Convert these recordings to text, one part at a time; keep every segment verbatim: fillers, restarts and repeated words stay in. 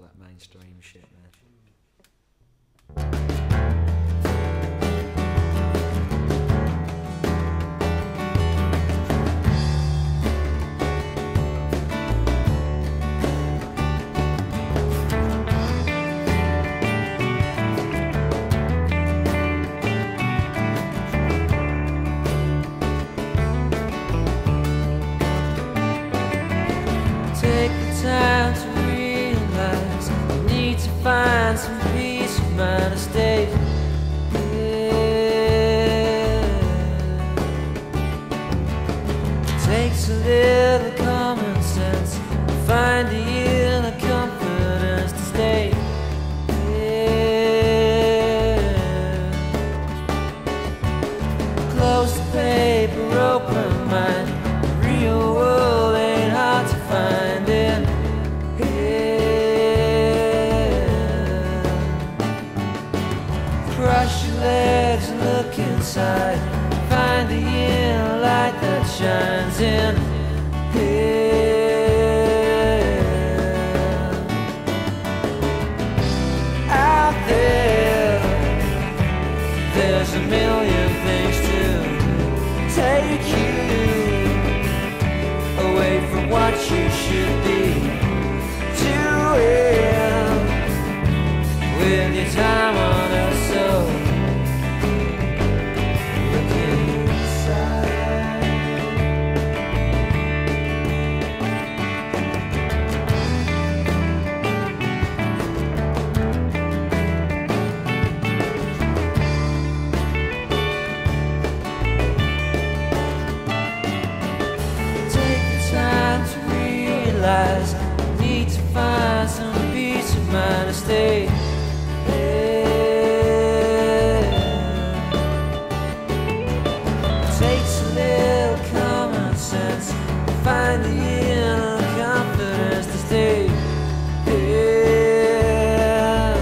all that mainstream shit, man. Take the time to realize you need to find some peace of mind to stay here. It takes a little common sense to find the inner confidence to stay here. Close the paper, open mind. The real world ain't hard to find in here. Cross your legs and look inside. Find the inner light that shines in here. Out there, there's a million things to take you away from what you should be doing with your time on earth. So look inside. Take the time to realize you need to find some peace of mind to stay here. It takes a little common sense to find the inner confidence to stay here.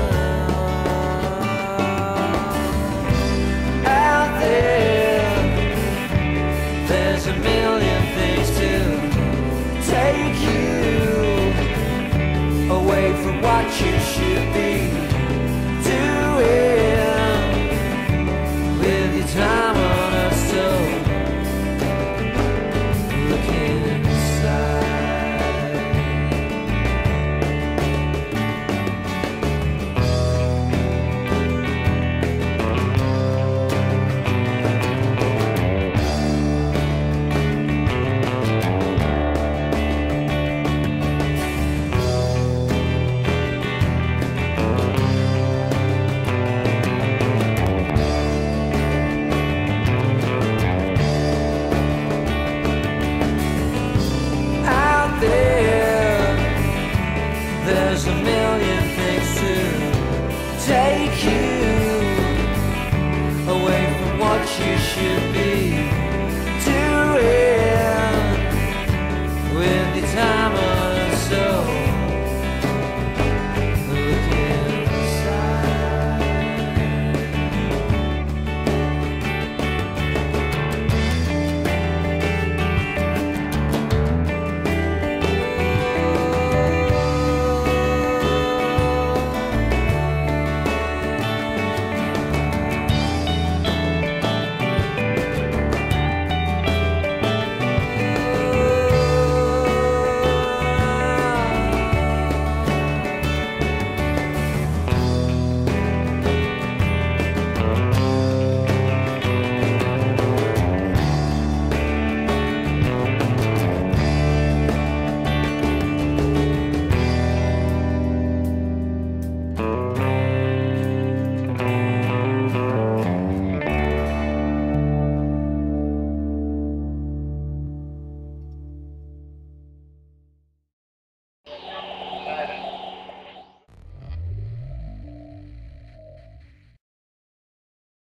Out there, there's a million things to take you away from what you should be doing with your time on earth. So look inside. Out there, there's a million things to take you away from what you should